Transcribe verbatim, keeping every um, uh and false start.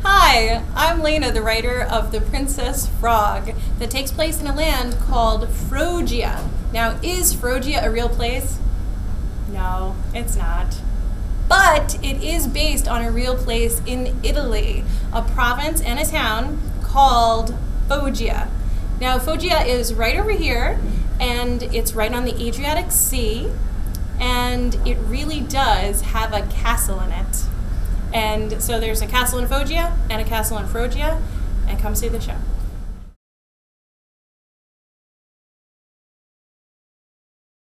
Hi, I'm Lena, the writer of The Princess Frog, that takes place in a land called Froggia. Now, is Froggia a real place? No, it's not. But it is based on a real place in Italy, a province and a town called Foggia. Now, Foggia is right over here, and it's right on the Adriatic Sea, and it really does have a castle in it. And so there's a castle in Foggia and a castle in Froggia, and come see the show.